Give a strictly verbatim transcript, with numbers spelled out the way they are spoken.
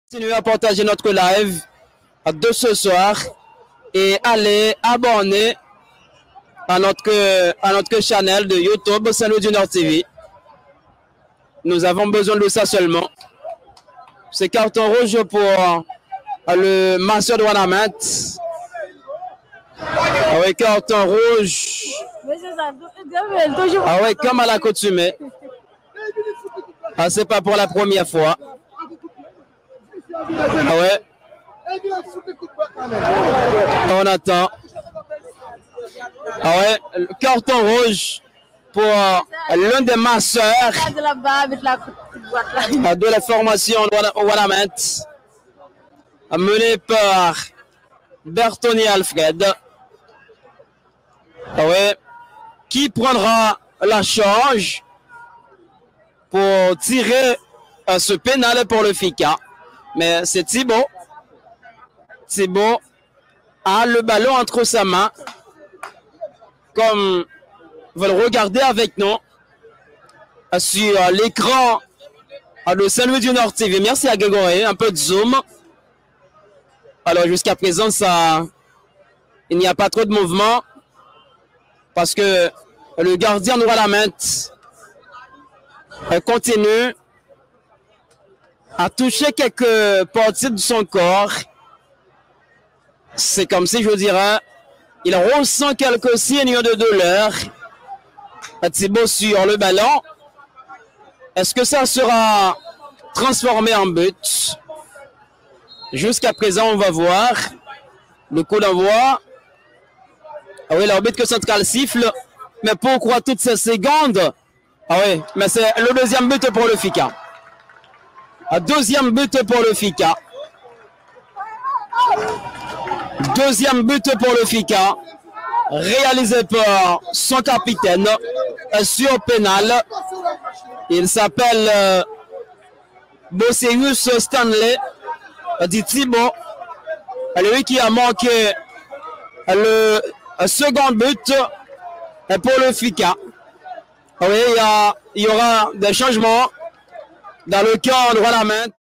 Continuez à partager notre live de ce soir et allez abonner à notre, à notre channel de YouTube Saint-Louis du Nord T V. Nous avons besoin de ça seulement. C'est carton rouge pour le masseur de Wanamet. Ah oui, carton rouge. Ah oui, comme à l'accoutumée. Ah, c'est pas pour la première fois. Ah ouais. On attend. Ah ouais, le carton rouge pour l'un des masseurs de la formation Wanamet, mené par Bertoni Alfred. Ah ouais, qui prendra la charge pour tirer ce pénal pour le F I C A. Mais c'est Thibaut. Thibaut a le ballon entre sa main. Comme vous le regardez avec nous sur l'écran de Saint-Louis du Nord T V. Merci à Grégory. Un peu de zoom. Alors jusqu'à présent, ça, il n'y a pas trop de mouvement. Parce que le gardien de Wanamet continue à toucher quelques parties de son corps. C'est comme si, je dirais, il ressent quelques signes de douleur. Thibaut sur le ballon. Est-ce que ça sera transformé en but? Jusqu'à présent, on va voir. Le coup d'envoi. Ah oui, l'arbitre central siffle. Mais pourquoi toutes ces secondes? Ah oui, mais c'est le deuxième but pour le F I C A. Un deuxième but pour le F I C A. Deuxième but pour le F I C A. Réalisé par son capitaine sur pénal. Il s'appelle euh, Boseus Stanley, dit Thibaut. Lui qui a manqué le second but pour le F I C A. Oui, il y, a, il y aura des changements dans le camp de Wanamet.